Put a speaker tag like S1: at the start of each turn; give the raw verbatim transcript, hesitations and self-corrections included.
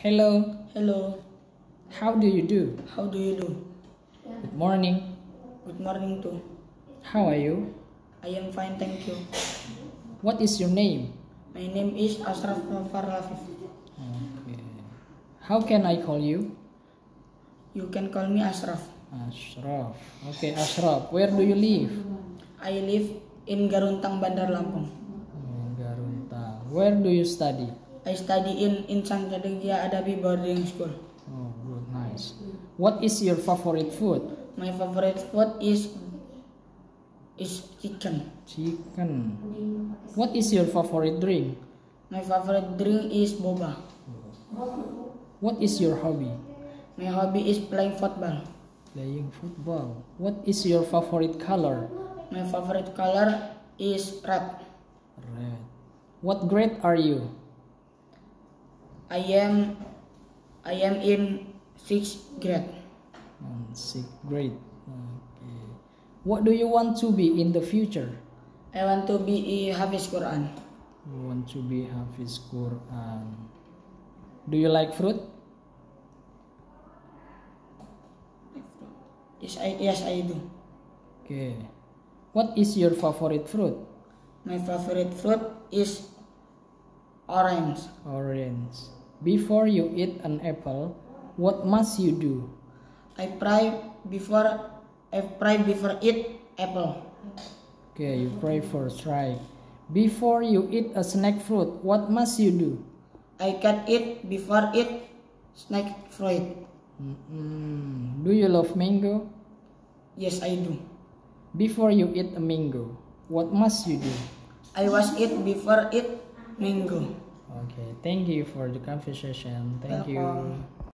S1: Hello,
S2: Hello,
S1: how do you do?
S2: how do you do?
S1: Good morning.
S2: Good morning too.
S1: How are you?
S2: I am fine, thank you.
S1: What is your name?
S2: My name is Ashraf Nofar Lafif.
S1: Okay. How can I call you?
S2: You can call me Ashraf.
S1: Ashraf. Okay, Ashraf. Where do you live?
S2: I live in Garuntang, Bandar Lampung.
S1: Oh, Garunta. Where do you study?
S2: I study in Insan Kadegia Adabi Boarding School.
S1: Oh, good, nice. What is your favorite food?
S2: My favorite food is is chicken.
S1: Chicken. What is your favorite drink?
S2: My favorite drink is boba.
S1: What is your hobby?
S2: My hobby is playing football.
S1: Playing football. What is your favorite color?
S2: My favorite color is red.
S1: Red. What grade are you?
S2: I am I am in sixth grade.
S1: Um, sixth grade. Okay. What do you want to be in the future?
S2: I want to be a Hafiz Quran.
S1: You want to be Hafiz Quran. Do you like fruit?
S2: Yes, I yes I do.
S1: Okay. What is your favorite fruit?
S2: My favorite fruit is orange.
S1: Orange. Before you eat an apple, what must you do?
S2: I pray before I pray before eat apple.
S1: Okay, you pray for strike. Before you eat a snack fruit, what must you do?
S2: I cut it before eat snack fruit.
S1: Mm-mm. Do you love mango?
S2: Yes, I do.
S1: Before you eat a mango, what must you do?
S2: I wash it before eat mango.
S1: Okay, thank you for the conversation. Thank
S2: Welcome.
S1: you.